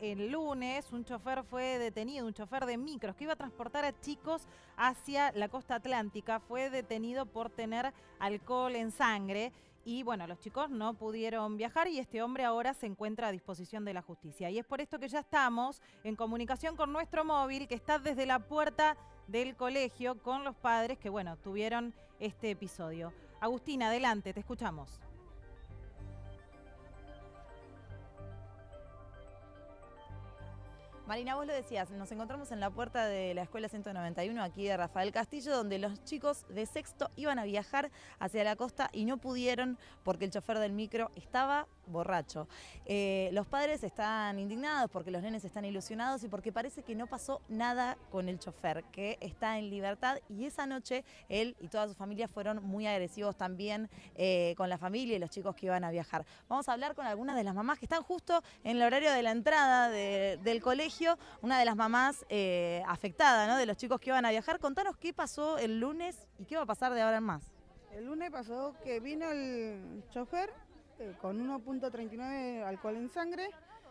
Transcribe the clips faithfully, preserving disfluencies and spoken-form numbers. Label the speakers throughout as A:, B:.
A: el lunes un chofer fue detenido, un chofer de micros que iba a transportar a chicos hacia la costa atlántica, fue detenido por tener alcohol en sangre. Y bueno, los chicos no pudieron viajar y este hombre ahora se encuentra a disposición de la justicia. Y es por esto que ya estamos en comunicación con nuestro móvil, que está desde la puerta del colegio con los padres que, bueno, tuvieron este episodio. Agustina, adelante, te escuchamos.
B: Marina, vos lo decías, nos encontramos en la puerta de la Escuela ciento noventa y uno, aquí de Rafael Castillo, donde los chicos de sexto iban a viajar hacia la costa y no pudieron porque el chofer del micro estaba borracho. Eh, los padres están indignados porque los nenes están ilusionados y porque parece que no pasó nada con el chofer, que está en libertad, y esa noche él y toda su familia fueron muy agresivos también eh, con la familia y los chicos que iban a viajar. Vamos a hablar con algunas de las mamás que están justo en el horario de la entrada de, del colegio. Una de las mamás eh, afectada, ¿no?, de los chicos que iban a viajar. Contanos qué pasó el lunes y qué va a pasar de ahora en más.
C: El lunes pasó que vino el chofer eh, con uno punto treinta y nueve alcohol en sangre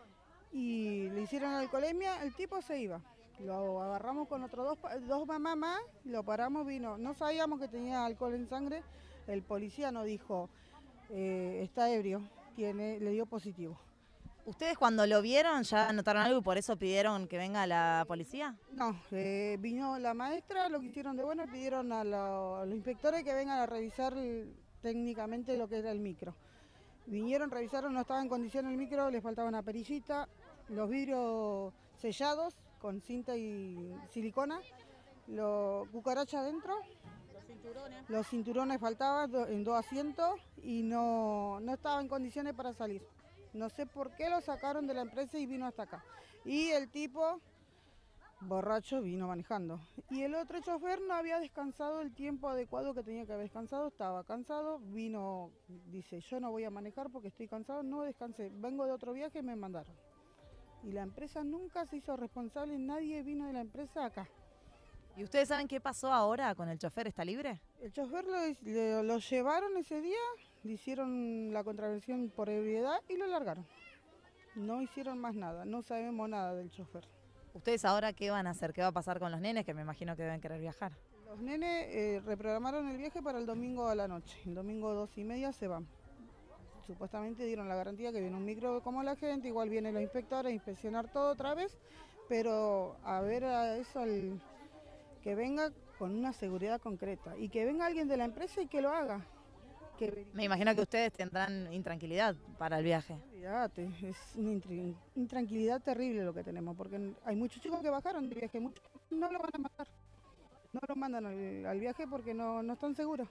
C: y le hicieron alcoholemia, el tipo se iba. Lo agarramos con otros dos, dos mamás más, lo paramos, vino. No sabíamos que tenía alcohol en sangre, el policía nos dijo, eh, está ebrio, tiene, le dio positivo.
B: ¿Ustedes cuando lo vieron ya notaron algo y por eso pidieron que venga la policía?
C: No, eh, vino la maestra, lo que hicieron de bueno, pidieron a, lo, a los inspectores que vengan a revisar el, técnicamente lo que era el micro. Vinieron, revisaron, no estaba en condición el micro, les faltaba una perillita, los vidrios sellados con cinta y silicona, los cucarachas adentro, los cinturones, los cinturones faltaban en dos asientos y no, no estaba en condiciones para salir. No sé por qué lo sacaron de la empresa y vino hasta acá. Y el tipo, borracho, vino manejando. Y el otro chofer no había descansado el tiempo adecuado que tenía que haber descansado, estaba cansado, vino, dice, yo no voy a manejar porque estoy cansado, no descansé, vengo de otro viaje y me mandaron. Y la empresa nunca se hizo responsable, nadie vino de la empresa acá.
B: ¿Y ustedes saben qué pasó ahora con el chofer? ¿Está libre?
C: El chofer lo, lo, lo llevaron ese día, le hicieron la contravención por ebriedad y lo largaron. No hicieron más nada, no sabemos nada del chofer.
B: ¿Ustedes ahora qué van a hacer? ¿Qué va a pasar con los nenes, que me imagino que deben querer viajar?
C: Los nenes eh, reprogramaron el viaje para el domingo a la noche. El domingo dos y media se van. Supuestamente dieron la garantía que viene un micro como la gente, igual vienen los inspectores a inspeccionar todo otra vez, pero a ver a eso, al, que venga con una seguridad concreta y que venga alguien de la empresa y que lo haga. Que
B: me imagino que ustedes tendrán intranquilidad para el viaje.
C: Olvídate, es una intranquilidad terrible lo que tenemos, porque hay muchos chicos que bajaron de viaje, muchos no lo van a mandar, no lo mandan al, al viaje porque no, no están seguros,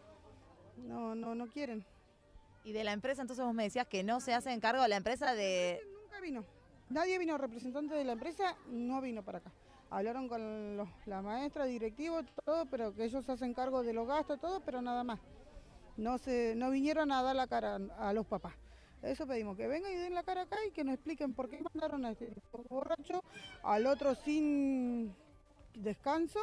C: no, no, no quieren.
B: Y de la empresa, entonces vos me decías que no se hace encargo de la empresa de...
C: Nunca vino, nadie vino, representante de la empresa no vino para acá. Hablaron con los, la maestra, directivo, todo, pero que ellos hacen cargo de los gastos, todo, pero nada más. No, se, no vinieron a dar la cara a los papás. Eso pedimos, que vengan y den la cara acá y que nos expliquen por qué mandaron a este borracho, al otro sin descanso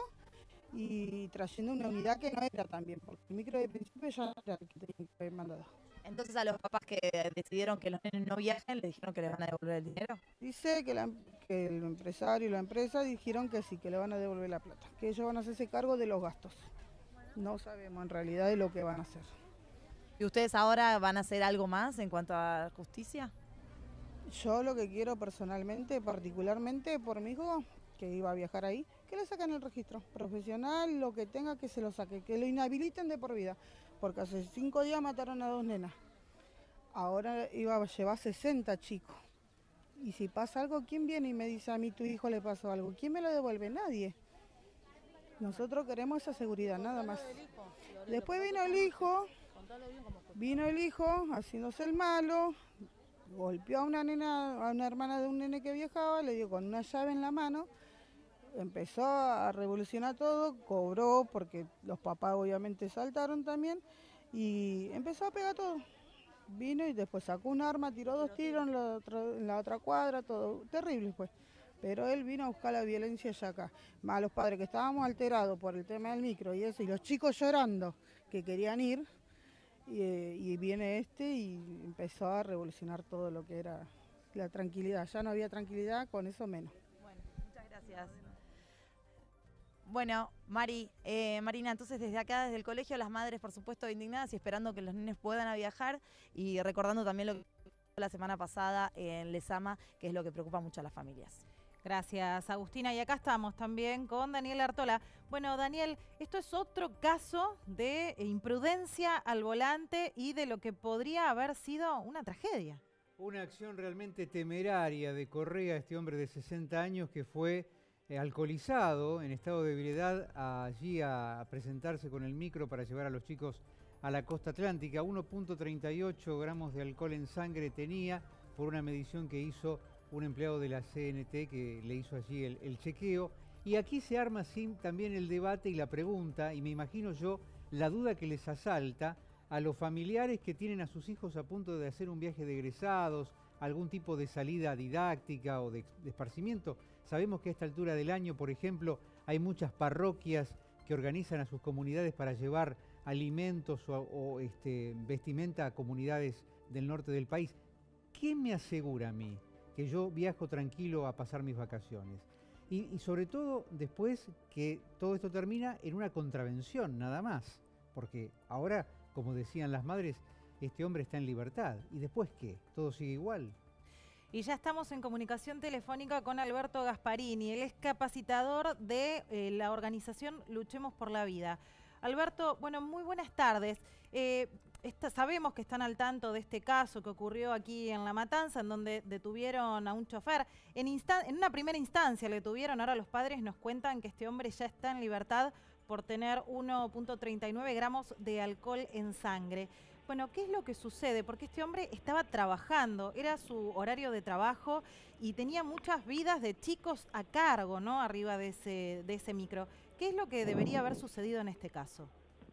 C: y trayendo una unidad que no era también, porque el micro de principio ya era el que tenía que haber mandado.
B: Entonces a los papás que decidieron que los nenes no viajen, ¿les dijeron que les van a devolver el dinero?
C: Dice que, la, que el empresario y la empresa dijeron que sí, que le van a devolver la plata, que ellos van a hacerse cargo de los gastos. No sabemos en realidad de lo que van a hacer.
B: ¿Y ustedes ahora van a hacer algo más en cuanto a justicia?
C: Yo lo que quiero personalmente, particularmente por mi hijo, que iba a viajar ahí, que le saquen el registro profesional, lo que tenga que se lo saque, que lo inhabiliten de por vida, porque hace cinco días mataron a dos nenas. Ahora iba a llevar sesenta chicos. Y si pasa algo, ¿quién viene y me dice a mí tu hijo le pasó algo? ¿Quién me lo devuelve? Nadie. Nosotros queremos esa seguridad, nada más. Después vino el hijo, vino el hijo haciéndose el malo, golpeó a una nena, a una hermana de un nene que viajaba, le dio con una llave en la mano, empezó a revolucionar todo, cobró porque los papás obviamente saltaron también y empezó a pegar todo. Vino y después sacó un arma, tiró dos tiros en la otra, en la otra cuadra, todo terrible pues. Pero él vino a buscar la violencia ya acá. Más los padres que estábamos alterados por el tema del micro y eso, y los chicos llorando que querían ir, y, y viene este y empezó a revolucionar todo lo que era la tranquilidad. Ya no había tranquilidad, con eso menos.
B: Bueno, muchas gracias. Bueno, Mari, eh, Marina, entonces desde acá, desde el colegio, las madres, por supuesto, indignadas y esperando que los nenes puedan viajar y recordando también lo que pasó la semana pasada en Lezama, que es lo que preocupa mucho a las familias.
A: Gracias, Agustina. Y acá estamos también con Daniel Artola. Bueno, Daniel, esto es otro caso de imprudencia al volante y de lo que podría haber sido una tragedia.
D: Una acción realmente temeraria de Correa, este hombre de sesenta años que fue eh, alcoholizado, en estado de ebriedad, allí a, a presentarse con el micro para llevar a los chicos a la costa atlántica. uno punto treinta y ocho gramos de alcohol en sangre tenía por una medición que hizo un empleado de la C N T que le hizo allí el, el chequeo. Y aquí se arma así también el debate y la pregunta, y me imagino yo la duda que les asalta a los familiares que tienen a sus hijos a punto de hacer un viaje de egresados, algún tipo de salida didáctica o de, de esparcimiento. Sabemos que a esta altura del año, por ejemplo, hay muchas parroquias que organizan a sus comunidades para llevar alimentos o, o este, vestimenta a comunidades del norte del país. ¿Qué me asegura a mí que yo viajo tranquilo a pasar mis vacaciones? Y, y sobre todo después que todo esto termina en una contravención nada más, porque ahora, como decían las madres, este hombre está en libertad. ¿Y después qué? ¿Todo sigue igual?
A: Y ya estamos en comunicación telefónica con Alberto Gasparini, él es capacitador de eh, la organización Luchemos por la Vida. Alberto, bueno, muy buenas tardes. Eh, esta, sabemos que están al tanto de este caso que ocurrió aquí en La Matanza, en donde detuvieron a un chofer. En, en una primera instancia le detuvieron, ahora los padres nos cuentan que este hombre ya está en libertad por tener uno punto treinta y nueve gramos de alcohol en sangre. Bueno, ¿qué es lo que sucede? Porque este hombre estaba trabajando, era su horario de trabajo y tenía muchas vidas de chicos a cargo, ¿no? Arriba de ese, de ese micro. ¿Qué es lo que debería haber sucedido en este caso?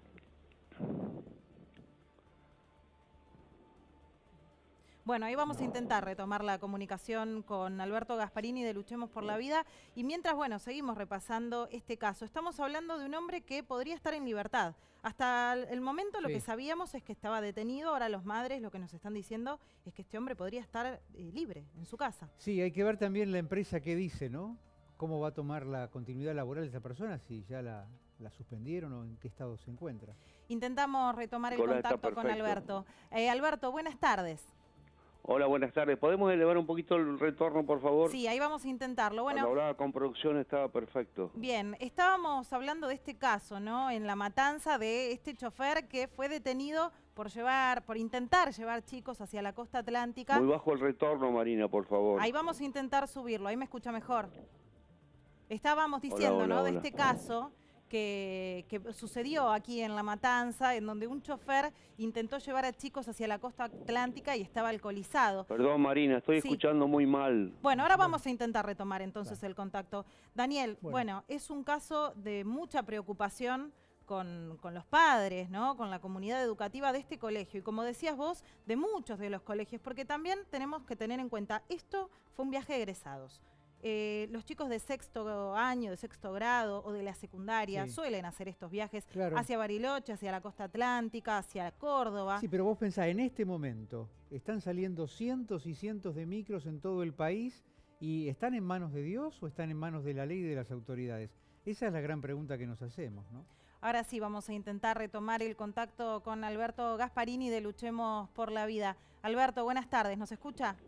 A: Bueno, ahí vamos a intentar retomar la comunicación con Alberto Gasparini de Luchemos por la Vida. Y mientras, bueno, seguimos repasando este caso. Estamos hablando de un hombre que podría estar en libertad. Hasta el momento lo sí. que sabíamos es que estaba detenido. Ahora los madres lo que nos están diciendo es que este hombre podría estar eh, libre en su casa.
D: Sí, hay que ver también la empresa que dice, ¿no? ¿Cómo va a tomar la continuidad laboral de esta persona? Si ya la, la suspendieron o en qué estado se encuentra.
A: Intentamos retomar el
E: Hola,
A: contacto con Alberto. Eh, Alberto, buenas tardes.
E: Hola, buenas tardes. ¿Podemos elevar un poquito el retorno, por favor?
A: Sí, ahí vamos a intentarlo. Bueno,
E: cuando hablaba con producción estaba perfecto.
A: Bien, estábamos hablando de este caso, ¿no? En La Matanza, de este chofer que fue detenido por llevar, por intentar llevar chicos hacia la costa atlántica.
E: Muy bajo el retorno, Marina, por favor.
A: Ahí vamos a intentar subirlo, ahí me escucha mejor. Estábamos diciendo,
E: hola, hola,
A: ¿no?
E: hola.
A: De este caso que, que sucedió aquí en La Matanza, en donde un chofer intentó llevar a chicos hacia la costa atlántica y estaba alcoholizado.
E: Perdón, Marina, estoy
A: sí.
E: escuchando muy mal.
A: Bueno, ahora vamos a intentar retomar entonces
D: claro.
A: el contacto. Daniel, bueno.
D: Bueno.
A: bueno, es un caso de mucha preocupación con, con los padres, ¿no? Con la comunidad educativa de este colegio y, como decías vos, de muchos de los colegios, porque también tenemos que tener en cuenta, esto fue un viaje de egresados. Eh, los chicos de sexto año, de sexto grado o de la secundaria sí. suelen hacer estos viajes claro. hacia Bariloche, hacia la costa atlántica, hacia Córdoba.
D: Sí, pero vos pensás, en este momento están saliendo cientos y cientos de micros en todo el país y ¿están en manos de Dios o están en manos de la ley y de las autoridades? Esa es la gran pregunta que nos hacemos, ¿no?
A: Ahora sí, vamos a intentar retomar el contacto con Alberto Gasparini de Luchemos por la Vida. Alberto, buenas tardes, ¿nos escucha?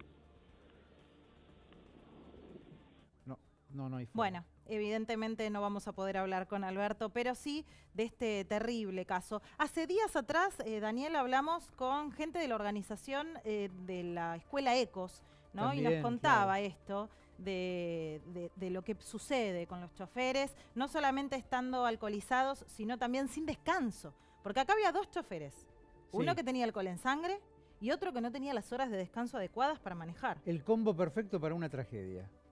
D: No, no hay forma.
A: Bueno, evidentemente no vamos a poder hablar con Alberto, pero sí de este terrible caso. Hace días atrás, eh, Daniel, hablamos con gente de la organización eh, de la escuela ECOS, ¿no? También, y nos contaba claro. esto de, de, de lo que sucede con los choferes, no solamente estando alcoholizados, sino también sin descanso. Porque acá había dos choferes, sí. uno que tenía alcohol en sangre y otro que no tenía las horas de descanso adecuadas para manejar.
D: El combo perfecto para una tragedia.